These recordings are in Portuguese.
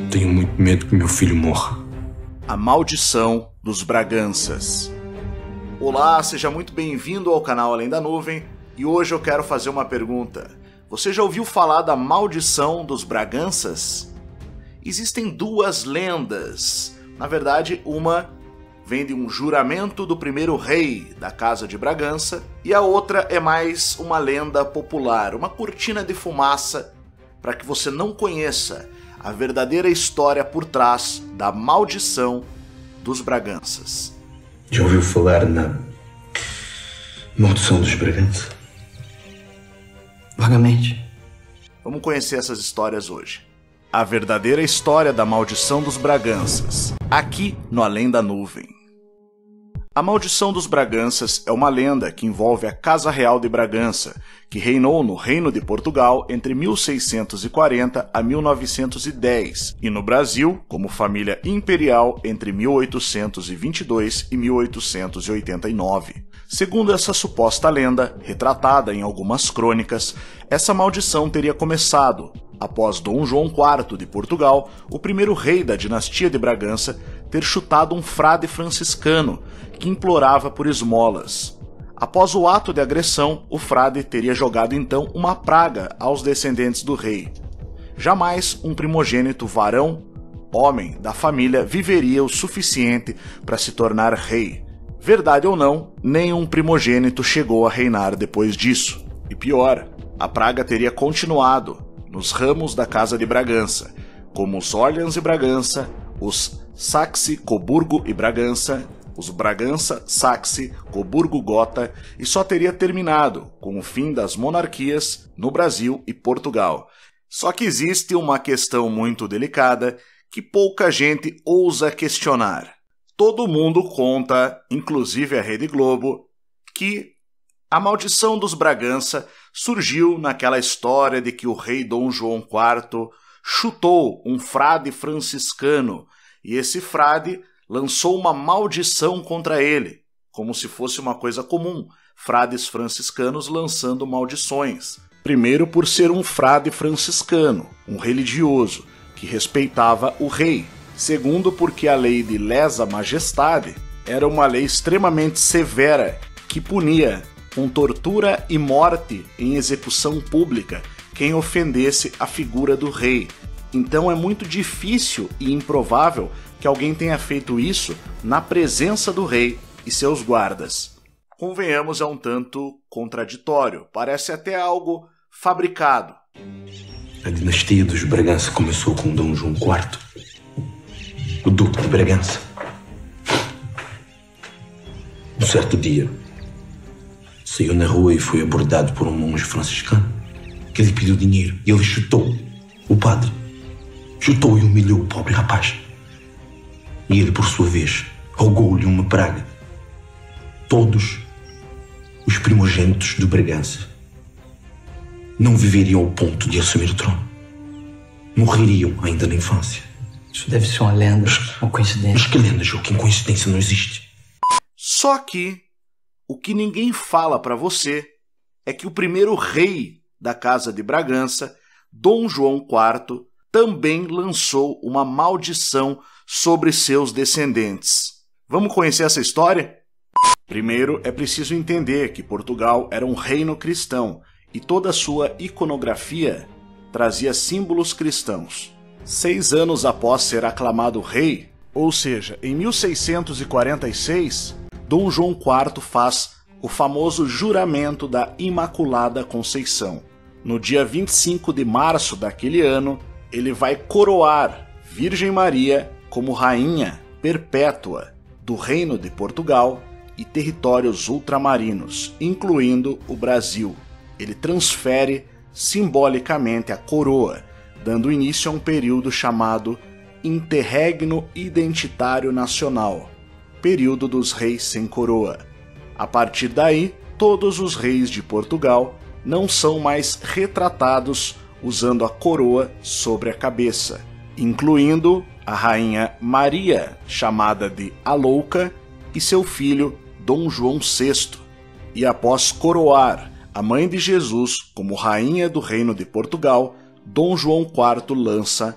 Tenho muito medo que meu filho morra. A Maldição dos Braganças. Olá, seja muito bem-vindo ao canal Além da Nuvem, e hoje eu quero fazer uma pergunta. Você já ouviu falar da Maldição dos Braganças? Existem duas lendas. Na verdade, uma vem de um juramento do primeiro rei da Casa de Bragança, e a outra é mais uma lenda popular, uma cortina de fumaça para que você não conheça a verdadeira história por trás da Maldição dos Braganças. Já ouviu falar na Maldição dos Bragança? Vagamente. Vamos conhecer essas histórias hoje. A verdadeira história da Maldição dos Braganças, aqui no Além da Nuvem. A Maldição dos Braganças é uma lenda que envolve a Casa Real de Bragança, que reinou no Reino de Portugal entre 1640 a 1910 e no Brasil, como família imperial, entre 1822 e 1889. Segundo essa suposta lenda, retratada em algumas crônicas, essa maldição teria começado após Dom João IV de Portugal, o primeiro rei da dinastia de Bragança, ter chutado um frade franciscano que implorava por esmolas. Após o ato de agressão, o frade teria jogado então uma praga aos descendentes do rei. Jamais um primogênito varão, homem da família, viveria o suficiente para se tornar rei. Verdade ou não, nenhum primogênito chegou a reinar depois disso. E pior, a praga teria continuado nos ramos da Casa de Bragança, como os Orleans e Bragança, os Saxe, Coburgo e Bragança, os Bragança, Saxe, Coburgo, Gotha, e só teria terminado com o fim das monarquias no Brasil e Portugal. Só que existe uma questão muito delicada que pouca gente ousa questionar. Todo mundo conta, inclusive a Rede Globo, que a Maldição dos Bragança surgiu naquela história de que o rei Dom João IV chutou um frade franciscano e esse frade lançou uma maldição contra ele, como se fosse uma coisa comum, frades franciscanos lançando maldições. Primeiro por ser um frade franciscano, um religioso, que respeitava o rei. Segundo porque a lei de lesa majestade era uma lei extremamente severa que punia com tortura e morte em execução pública quem ofendesse a figura do rei. Então é muito difícil e improvável que alguém tenha feito isso na presença do rei e seus guardas. Convenhamos, é um tanto contraditório, parece até algo fabricado. A dinastia dos Bragança começou com Dom João IV, o Duque de Bragança. Um certo dia, saiu na rua e foi abordado por um monge franciscano que lhe pediu dinheiro e ele chutou o padre. Chutou e humilhou o pobre rapaz. E ele, por sua vez, rogou-lhe uma praga. Todos os primogênitos de Bragança não viveriam ao ponto de assumir o trono. Morreriam ainda na infância. Isso deve ser uma lenda, uma coincidência. Mas que lenda, Joaquim? Coincidência não existe. Só que o que ninguém fala para você é que o primeiro rei da Casa de Bragança, Dom João IV, também lançou uma maldição sobre seus descendentes. Vamos conhecer essa história? Primeiro, é preciso entender que Portugal era um reino cristão e toda a sua iconografia trazia símbolos cristãos. 6 anos após ser aclamado rei, ou seja, em 1646, Dom João IV faz o famoso juramento da Imaculada Conceição. No dia 25 de março daquele ano, ele vai coroar Virgem Maria como rainha perpétua do Reino de Portugal e territórios ultramarinos, incluindo o Brasil. Ele transfere simbolicamente a coroa, dando início a um período chamado Interregno Identitário Nacional, período dos reis sem coroa. A partir daí, todos os reis de Portugal não são mais retratados usando a coroa sobre a cabeça, incluindo a rainha Maria, chamada de a Louca, e seu filho Dom João VI. E após coroar a mãe de Jesus como rainha do Reino de Portugal, Dom João IV lança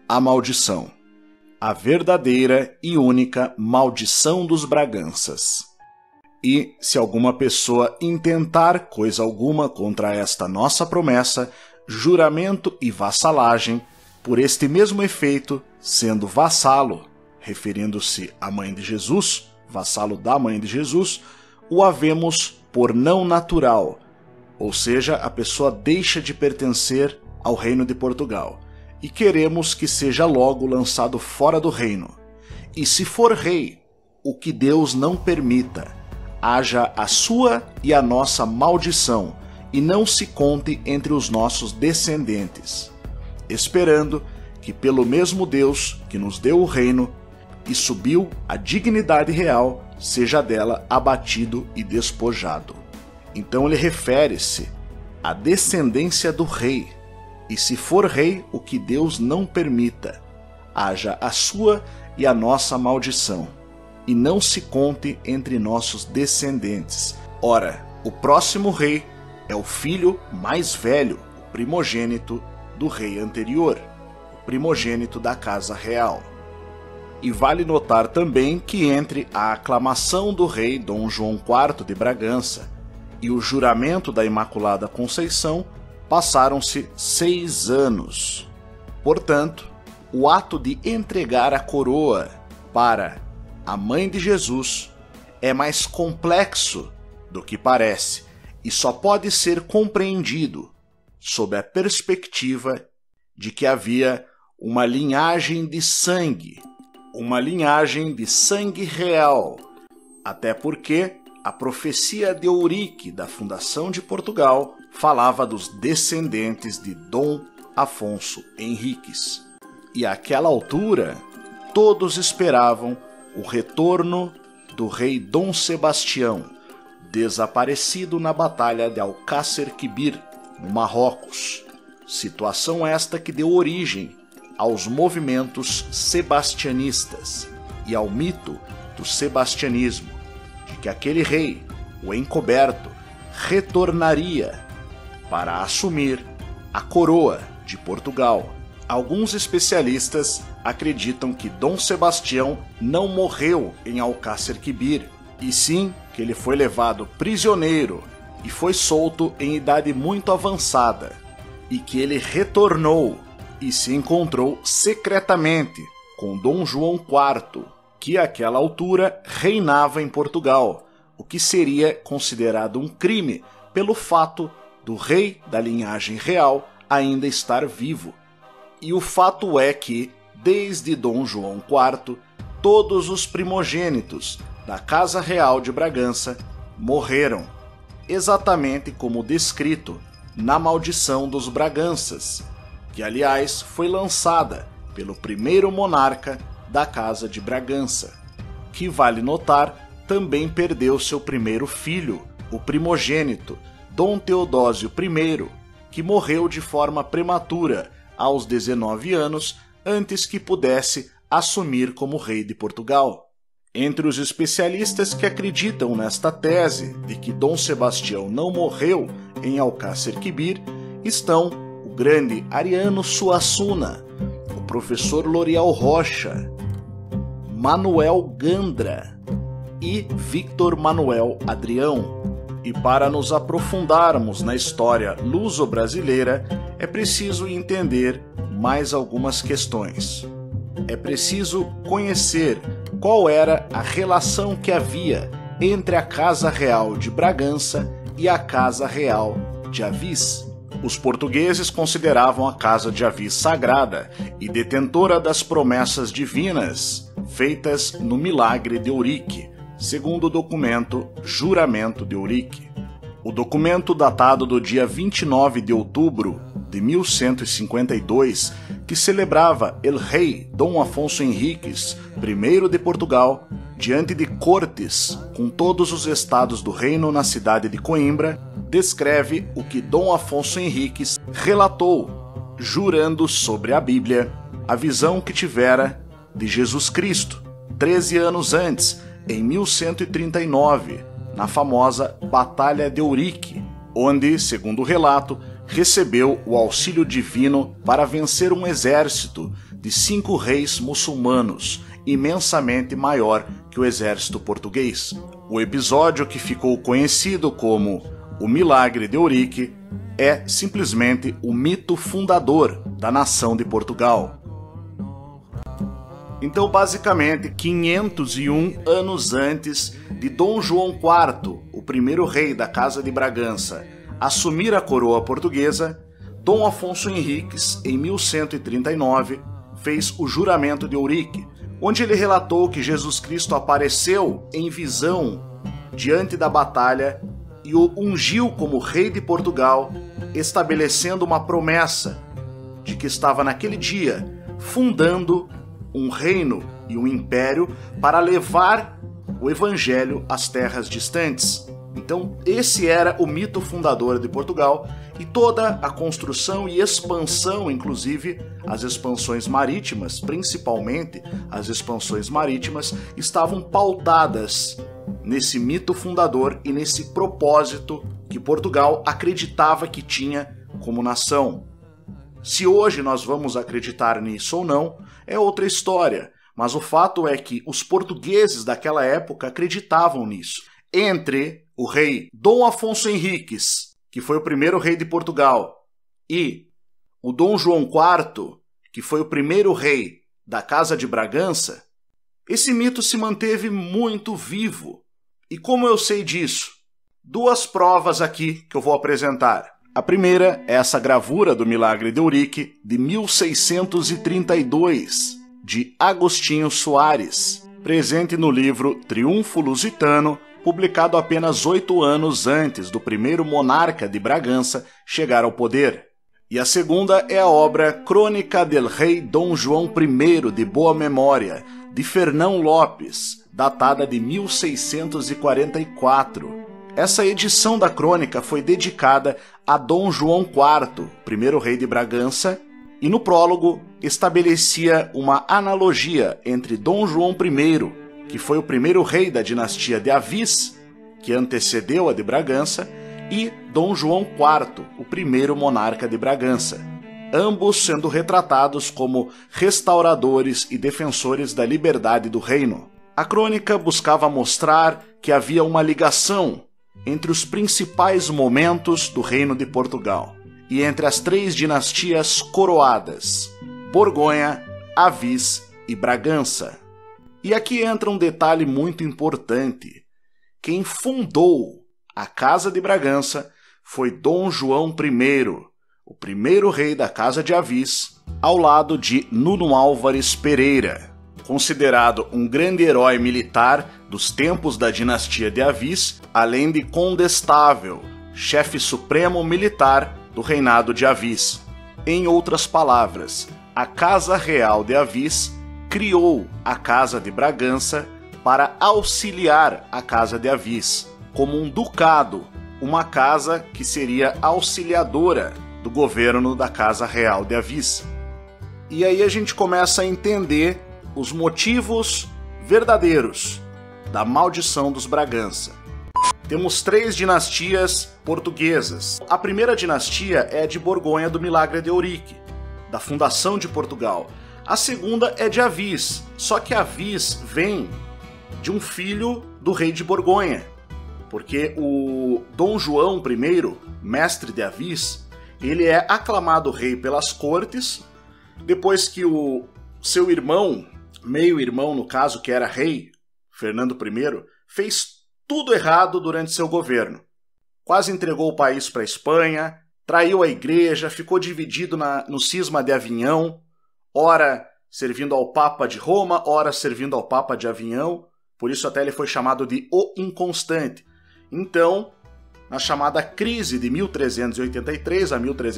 a maldição. A verdadeira e única maldição dos Braganças. E, se alguma pessoa intentar coisa alguma contra esta nossa promessa, juramento e vassalagem, por este mesmo efeito, sendo vassalo, referindo-se à mãe de Jesus, vassalo da mãe de Jesus, o havemos por não natural, ou seja, a pessoa deixa de pertencer ao reino de Portugal, e queremos que seja logo lançado fora do reino. E se for rei, o que Deus não permita, haja a sua e a nossa maldição, e não se conte entre os nossos descendentes, esperando que pelo mesmo Deus que nos deu o reino e subiu a dignidade real, seja dela abatido e despojado. Então ele refere-se à descendência do rei, e se for rei, o que Deus não permita, haja a sua e a nossa maldição, e não se conte entre nossos descendentes. Ora, o próximo rei é o filho mais velho, o primogênito do rei anterior, o primogênito da casa real. E vale notar também que entre a aclamação do rei Dom João IV de Bragança e o juramento da Imaculada Conceição passaram-se 6 anos. Portanto, o ato de entregar a coroa para a mãe de Jesus é mais complexo do que parece e só pode ser compreendido sob a perspectiva de que havia uma linhagem de sangue real, até porque a profecia de Eurique da fundação de Portugal falava dos descendentes de Dom Afonso Henriques. E àquela altura, todos esperavam o retorno do rei Dom Sebastião, desaparecido na Batalha de Alcácer Quibir, no Marrocos. Situação esta que deu origem aos movimentos sebastianistas e ao mito do sebastianismo, de que aquele rei, o encoberto, retornaria para assumir a coroa de Portugal. Alguns especialistas acreditam que Dom Sebastião não morreu em Alcácer Quibir, e sim que ele foi levado prisioneiro e foi solto em idade muito avançada, e que ele retornou e se encontrou secretamente com Dom João IV, que àquela altura reinava em Portugal, o que seria considerado um crime pelo fato do rei da linhagem real ainda estar vivo. E o fato é que, desde Dom João IV, todos os primogênitos da Casa Real de Bragança morreram, exatamente como descrito na Maldição dos Braganças, que aliás foi lançada pelo primeiro monarca da Casa de Bragança, que, vale notar, também perdeu seu primeiro filho, o primogênito, Dom Teodósio I, que morreu de forma prematura aos 19 anos, antes que pudesse assumir como rei de Portugal. Entre os especialistas que acreditam nesta tese de que Dom Sebastião não morreu em Alcácer Quibir estão o grande Ariano Suassuna, o professor L'Oreal Rocha, Manuel Gandra e Victor Manuel Adrião. E para nos aprofundarmos na história luso-brasileira, é preciso entender mais algumas questões. É preciso conhecer qual era a relação que havia entre a Casa Real de Bragança e a Casa Real de Avis. Os portugueses consideravam a Casa de Avis sagrada e detentora das promessas divinas feitas no milagre de Eurique, segundo o documento Juramento de Eurique. O documento, datado do dia 29 de outubro de 1152, que celebrava El Rei Dom Afonso Henriques I de Portugal, diante de cortes com todos os estados do reino na cidade de Coimbra, descreve o que Dom Afonso Henriques relatou, jurando sobre a Bíblia a visão que tivera de Jesus Cristo, 13 anos antes, em 1139, na famosa Batalha de Eurique, onde, segundo o relato, recebeu o auxílio divino para vencer um exército de 5 reis muçulmanos, imensamente maior que o exército português. O episódio, que ficou conhecido como o Milagre de Ourique, é simplesmente o mito fundador da nação de Portugal. Então, basicamente, 501 anos antes de Dom João IV, o primeiro rei da Casa de Bragança, assumir a coroa portuguesa, Dom Afonso Henriques, em 1139, fez o juramento de Ourique, onde ele relatou que Jesus Cristo apareceu em visão diante da batalha e o ungiu como rei de Portugal, estabelecendo uma promessa de que estava naquele dia fundando um reino e um império para levar o evangelho às terras distantes. Então, esse era o mito fundador de Portugal, e toda a construção e expansão, inclusive as expansões marítimas, principalmente as expansões marítimas, estavam pautadas nesse mito fundador e nesse propósito que Portugal acreditava que tinha como nação. Se hoje nós vamos acreditar nisso ou não, é outra história, mas o fato é que os portugueses daquela época acreditavam nisso. Entre o rei Dom Afonso Henriques, que foi o primeiro rei de Portugal, e o Dom João IV, que foi o primeiro rei da Casa de Bragança, esse mito se manteve muito vivo. E como eu sei disso? 2 provas aqui que eu vou apresentar. A primeira é essa gravura do Milagre de Ourique, de 1632, de Agostinho Soares, presente no livro Triunfo Lusitano, publicado apenas 8 anos antes do primeiro monarca de Bragança chegar ao poder. E a segunda é a obra Crônica del Rei Dom João I de Boa Memória, de Fernão Lopes, datada de 1644. Essa edição da crônica foi dedicada a Dom João IV, primeiro rei de Bragança, e no prólogo estabelecia uma analogia entre Dom João I, que foi o primeiro rei da dinastia de Avis, que antecedeu a de Bragança, e Dom João IV, o primeiro monarca de Bragança, ambos sendo retratados como restauradores e defensores da liberdade do reino. A crônica buscava mostrar que havia uma ligação entre os principais momentos do reino de Portugal e entre as 3 dinastias coroadas, Borgonha, Avis e Bragança. E aqui entra um detalhe muito importante. Quem fundou a Casa de Bragança foi Dom João I, o primeiro rei da Casa de Avis, ao lado de Nuno Álvares Pereira, considerado um grande herói militar dos tempos da dinastia de Avis, além de condestável, chefe supremo militar do reinado de Avis. Em outras palavras, a Casa Real de Avis criou a Casa de Bragança para auxiliar a Casa de Avis, como um ducado, uma casa que seria auxiliadora do governo da Casa Real de Avis. E aí a gente começa a entender os motivos verdadeiros da maldição dos Bragança. Temos 3 dinastias portuguesas. A primeira dinastia é a de Borgonha do Milagre de Ourique, da fundação de Portugal. A segunda é de Avis, só que Avis vem de um filho do rei de Borgonha, porque o Dom João I, mestre de Avis, ele é aclamado rei pelas cortes, depois que o seu irmão, meio-irmão no caso, que era rei, Fernando I, fez tudo errado durante seu governo. Quase entregou o país para a Espanha, traiu a igreja, ficou dividido no cisma de Avignon, ora servindo ao Papa de Roma, ora servindo ao Papa de Avignon, por isso até ele foi chamado de O Inconstante. Então, na chamada crise de 1383 a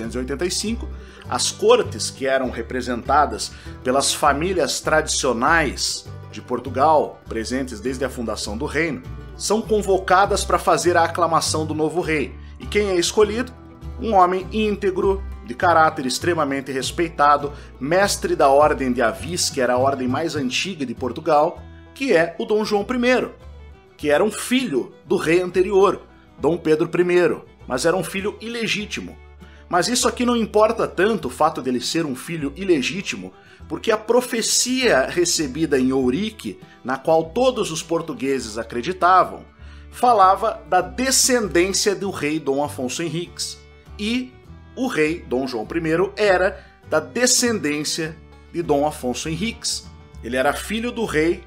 1385, as cortes, que eram representadas pelas famílias tradicionais de Portugal, presentes desde a fundação do reino, são convocadas para fazer a aclamação do novo rei. E quem é escolhido? Um homem íntegro, de caráter extremamente respeitado, mestre da Ordem de Avis, que era a ordem mais antiga de Portugal, que é o Dom João I, que era um filho do rei anterior, Dom Pedro I, mas era um filho ilegítimo. Mas isso aqui não importa tanto, o fato dele ser um filho ilegítimo, porque a profecia recebida em Ourique, na qual todos os portugueses acreditavam, falava da descendência do rei Dom Afonso Henriques. E o rei Dom João I era da descendência de Dom Afonso Henriques. Ele era filho do rei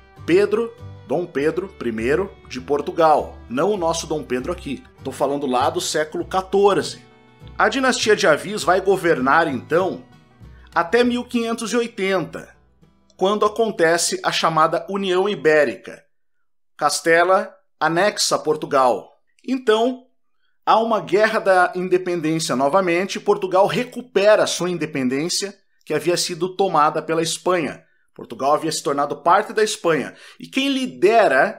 Dom Pedro I de Portugal, não o nosso Dom Pedro aqui. Estou falando lá do século XIV. A dinastia de Avis vai governar, então, até 1580, quando acontece a chamada União Ibérica. Castela anexa a Portugal. Então, há uma guerra da independência novamente, e Portugal recupera sua independência, que havia sido tomada pela Espanha. Portugal havia se tornado parte da Espanha. E quem lidera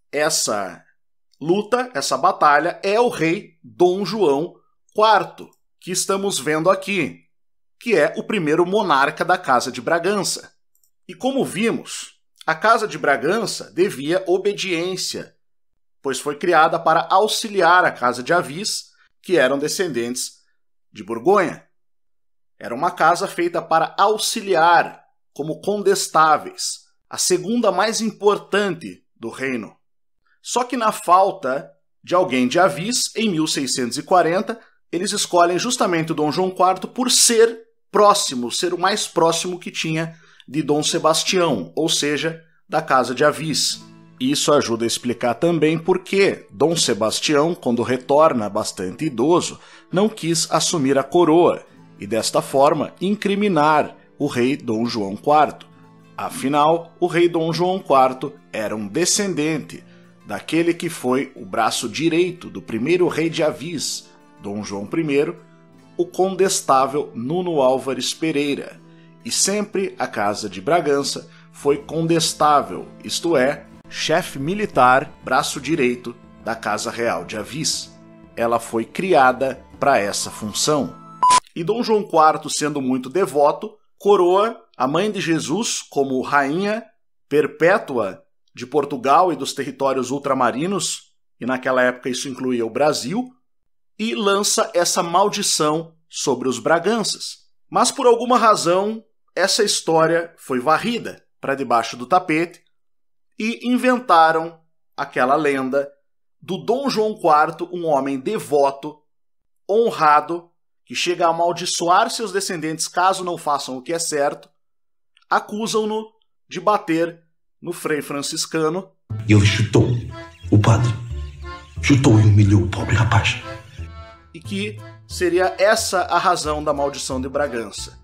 essa luta, essa batalha, é o rei Dom João IV, que estamos vendo aqui, que é o primeiro monarca da Casa de Bragança. E como vimos, a Casa de Bragança devia obediência, pois foi criada para auxiliar a Casa de Avis, que eram descendentes de Borgonha. Era uma casa feita para auxiliar, como condestáveis, a segunda mais importante do reino. Só que na falta de alguém de Avis, em 1640, eles escolhem justamente o Dom João IV por ser próximo, ser o mais próximo que tinha de Dom Sebastião, ou seja, da Casa de Avis. Isso ajuda a explicar também por que Dom Sebastião, quando retorna bastante idoso, não quis assumir a coroa e, desta forma, incriminar o rei Dom João IV. Afinal, o rei Dom João IV era um descendente daquele que foi o braço direito do primeiro rei de Avis, Dom João I, o condestável Nuno Álvares Pereira, e sempre a Casa de Bragança foi condestável, isto é, chefe militar, braço direito da Casa Real de Avis. Ela foi criada para essa função. E Dom João IV, sendo muito devoto, coroa a Mãe de Jesus como rainha perpétua de Portugal e dos territórios ultramarinos, e naquela época isso incluía o Brasil, e lança essa maldição sobre os Braganças. Mas por alguma razão, essa história foi varrida para debaixo do tapete e inventaram aquela lenda do Dom João IV, um homem devoto, honrado, que chega a amaldiçoar seus descendentes caso não façam o que é certo, acusam-no de bater no frei franciscano. E ele chutou o padre. Chutou e humilhou o pobre rapaz. E que seria essa a razão da maldição de Bragança.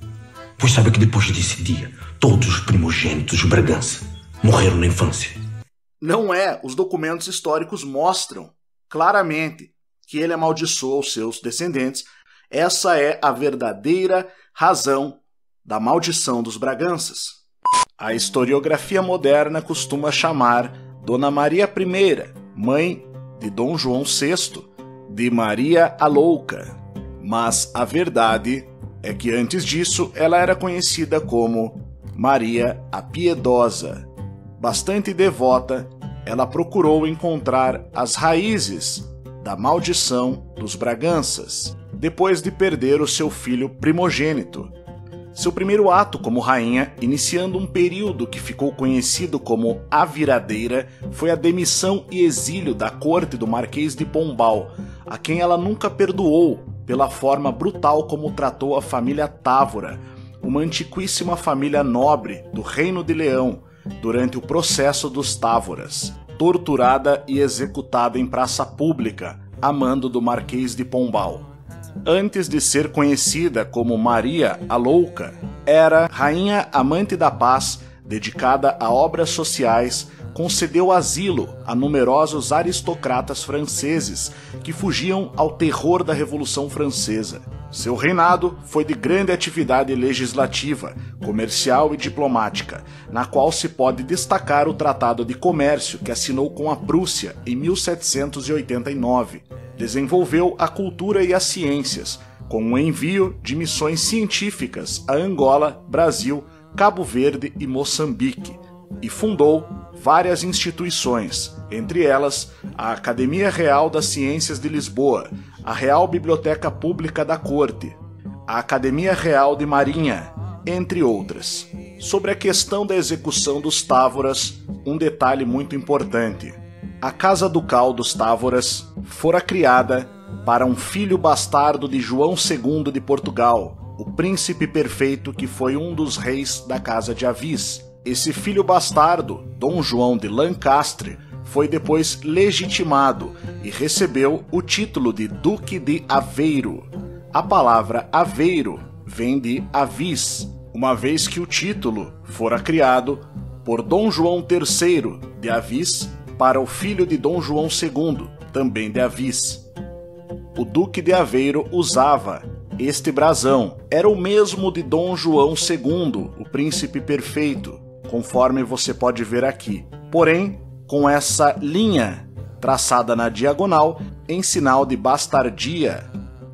Pois sabe que depois desse dia, todos os primogênitos de Bragança morreram na infância. Não é, os documentos históricos mostram claramente que ele amaldiçoou seus descendentes. Essa é a verdadeira razão da maldição dos Braganças. A historiografia moderna costuma chamar Dona Maria I, mãe de Dom João VI, de Maria a Louca, mas a verdade é que antes disso ela era conhecida como Maria a Piedosa. Bastante devota, ela procurou encontrar as raízes da maldição dos Braganças, depois de perder o seu filho primogênito. Seu primeiro ato como rainha, iniciando um período que ficou conhecido como a Viradeira, foi a demissão e exílio da corte do Marquês de Pombal, a quem ela nunca perdoou pela forma brutal como tratou a família Távora, uma antiquíssima família nobre do Reino de Leão, durante o processo dos Távoras, torturada e executada em praça pública, a mando do Marquês de Pombal. Antes de ser conhecida como Maria a Louca, era rainha amante da paz, dedicada a obras sociais, concedeu asilo a numerosos aristocratas franceses que fugiam ao terror da Revolução Francesa. Seu reinado foi de grande atividade legislativa, comercial e diplomática, na qual se pode destacar o Tratado de Comércio que assinou com a Prússia em 1789. Desenvolveu a cultura e as ciências, com o envio de missões científicas a Angola, Brasil, Cabo Verde e Moçambique, e fundou várias instituições, entre elas a Academia Real das Ciências de Lisboa, a Real Biblioteca Pública da Corte, a Academia Real de Marinha, entre outras. Sobre a questão da execução dos távoras, um detalhe muito importante. A Casa Ducal dos Távoras fora criada para um filho bastardo de João II de Portugal, o príncipe perfeito que foi um dos reis da Casa de Avis. Esse filho bastardo, Dom João de Lancastre, foi depois legitimado e recebeu o título de Duque de Aveiro. A palavra Aveiro vem de Avis, uma vez que o título fora criado por Dom João III de Avis para o filho de Dom João II, também de Avis. O Duque de Aveiro usava este brasão. Era o mesmo de Dom João II, o príncipe perfeito, conforme você pode ver aqui. Porém, com essa linha traçada na diagonal em sinal de bastardia.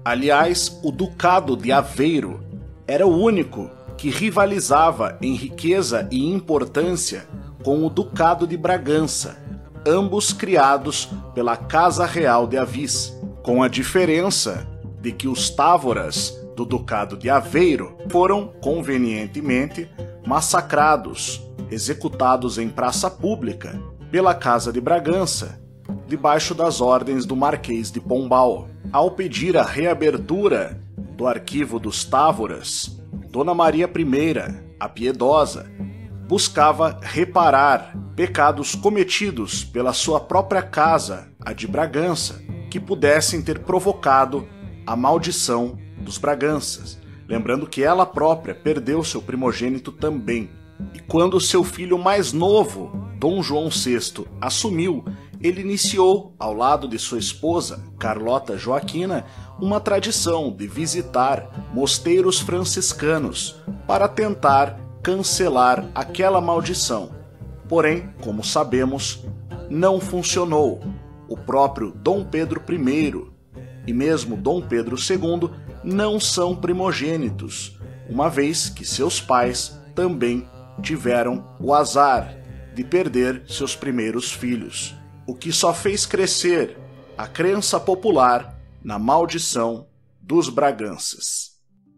Aliás, o Ducado de Aveiro era o único que rivalizava em riqueza e importância com o Ducado de Bragança, ambos criados pela Casa Real de Avis, com a diferença de que os távoras do Ducado de Aveiro foram convenientemente massacrados, executados em praça pública pela Casa de Bragança, debaixo das ordens do Marquês de Pombal. Ao pedir a reabertura do arquivo dos távoras, Dona Maria I, a Piedosa, buscava reparar pecados cometidos pela sua própria casa, a de Bragança, que pudessem ter provocado a maldição dos Braganças. Lembrando que ela própria perdeu seu primogênito também. E quando seu filho mais novo, Dom João VI, assumiu, ele iniciou, ao lado de sua esposa, Carlota Joaquina, uma tradição de visitar mosteiros franciscanos para tentar cancelar aquela maldição. Porém, como sabemos, não funcionou. O próprio Dom Pedro I e mesmo Dom Pedro II não são primogênitos, uma vez que seus pais também tiveram o azar de perder seus primeiros filhos, o que só fez crescer a crença popular na maldição dos Braganças.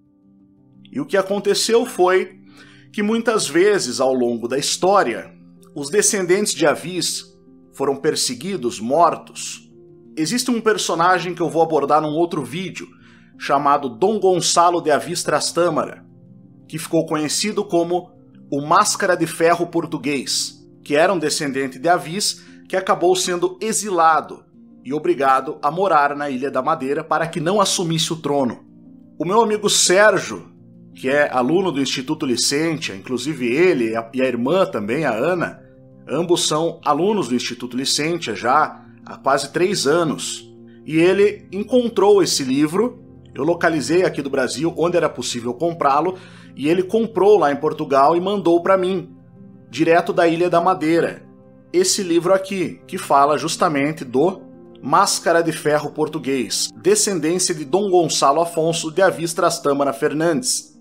E o que aconteceu foi que muitas vezes ao longo da história, os descendentes de Avis foram perseguidos, mortos. Existe um personagem que eu vou abordar num outro vídeo, chamado Dom Gonçalo de Avis Trastâmara, que ficou conhecido como o Máscara de Ferro português, que era um descendente de Avis que acabou sendo exilado e obrigado a morar na Ilha da Madeira para que não assumisse o trono. O meu amigo Sérgio, que é aluno do Instituto Licentia, inclusive ele e a irmã também, a Ana, ambos são alunos do Instituto Licentia já há quase 3 anos. E ele encontrou esse livro, eu localizei aqui do Brasil onde era possível comprá-lo, e ele comprou lá em Portugal e mandou para mim, direto da Ilha da Madeira, esse livro aqui, que fala justamente do Máscara de Ferro português, descendência de Dom Gonçalo Afonso de Avis Trastâmara Fernandes.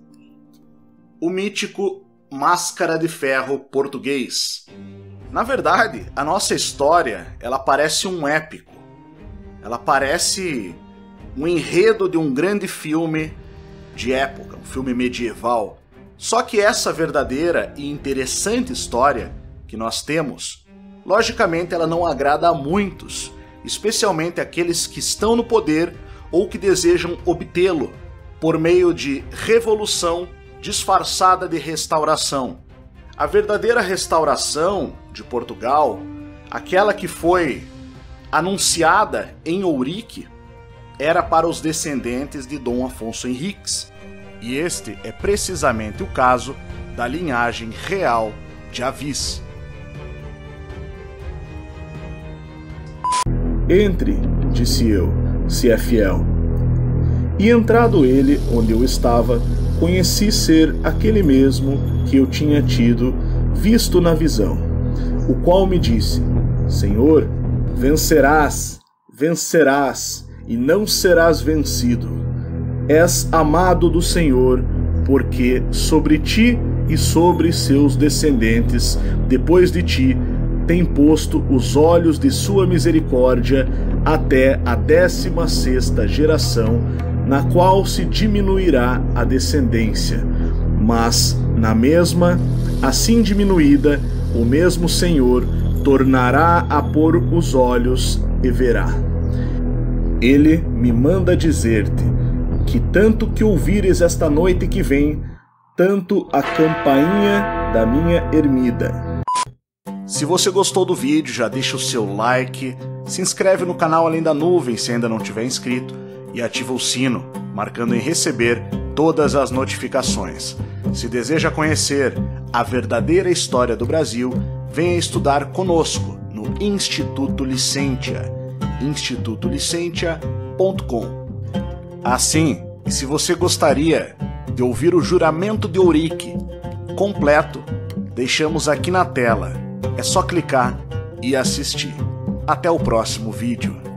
O mítico Máscara de Ferro português. Na verdade, a nossa história, ela parece um épico. Ela parece um enredo de um grande filme de época, um filme medieval. Só que essa verdadeira e interessante história que nós temos, logicamente ela não agrada a muitos, especialmente aqueles que estão no poder ou que desejam obtê-lo por meio de revolução disfarçada de restauração. A verdadeira restauração de Portugal, aquela que foi anunciada em Ourique, era para os descendentes de Dom Afonso Henriques. E este é precisamente o caso da linhagem real de Avis. Entre, disse eu, se é fiel. E entrado ele onde eu estava, conheci ser aquele mesmo que eu tinha tido visto na visão, o qual me disse: Senhor, vencerás, vencerás, e não serás vencido. És amado do Senhor, porque sobre ti e sobre seus descendentes, depois de ti, tem posto os olhos de sua misericórdia até a 16ª geração, na qual se diminuirá a descendência. Mas, na mesma, assim diminuída, o mesmo Senhor tornará a pôr os olhos e verá. Ele me manda dizer-te que tanto que ouvires esta noite que vem, tanto a campainha da minha ermida. Se você gostou do vídeo, já deixa o seu like, se inscreve no canal Além da Nuvem se ainda não tiver inscrito e ativa o sino, marcando em receber todas as notificações. Se deseja conhecer a verdadeira história do Brasil, venha estudar conosco no Instituto Licentia, institutolicentia.com. Assim, se você gostaria de ouvir o Juramento de Ourique completo, deixamos aqui na tela. É só clicar e assistir. Até o próximo vídeo.